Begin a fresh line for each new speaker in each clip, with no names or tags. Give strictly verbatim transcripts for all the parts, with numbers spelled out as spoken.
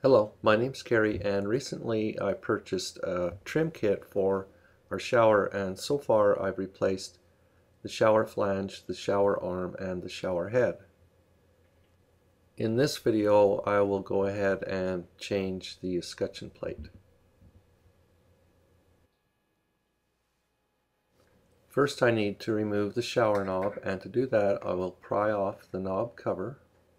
Hello, my name's Kerry, and recently I purchased a trim kit for our shower, and so far I've replaced the shower flange, the shower arm, and the shower head. In this video I will go ahead and change the escutcheon plate. First I need to remove the shower knob, and to do that I will pry off the knob cover.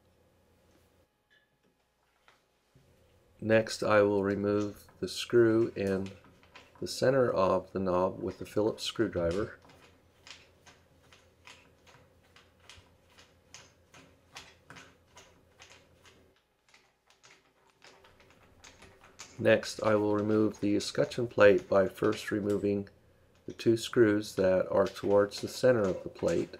Next I will remove the screw in the center of the knob with the Phillips screwdriver. Next I will remove the escutcheon plate by first removing the two screws that are towards the center of the plate.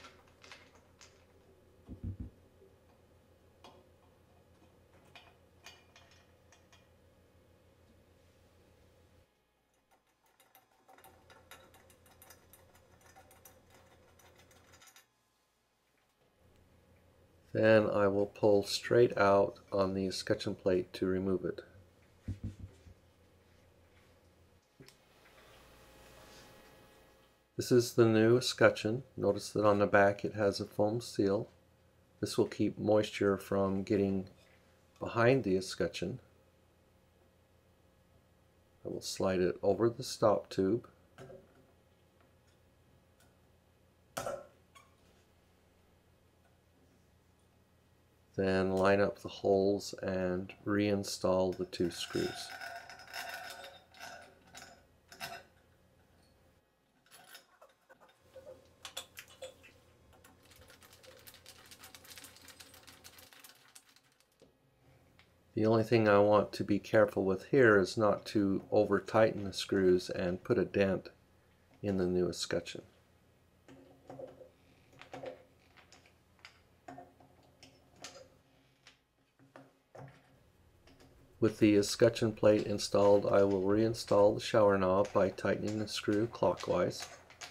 Then I will pull straight out on the escutcheon plate to remove it. This is the new escutcheon. Notice that on the back it has a foam seal. This will keep moisture from getting behind the escutcheon. I will slide it over the stop tube. Then line up the holes and reinstall the two screws. The only thing I want to be careful with here is not to over tighten the screws and put a dent in the new escutcheon. With the escutcheon plate installed, I will reinstall the shower knob by tightening the screw clockwise.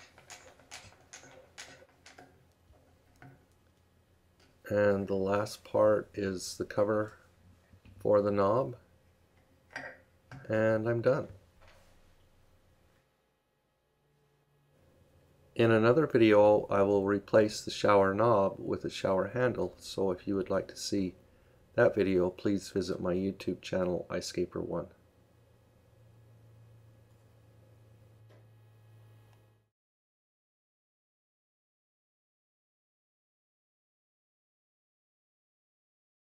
And the last part is the cover for the knob, and I'm done. In another video I will replace the shower knob with a shower handle, so if you would like to see that video, please visit my YouTube channel, iScaper one.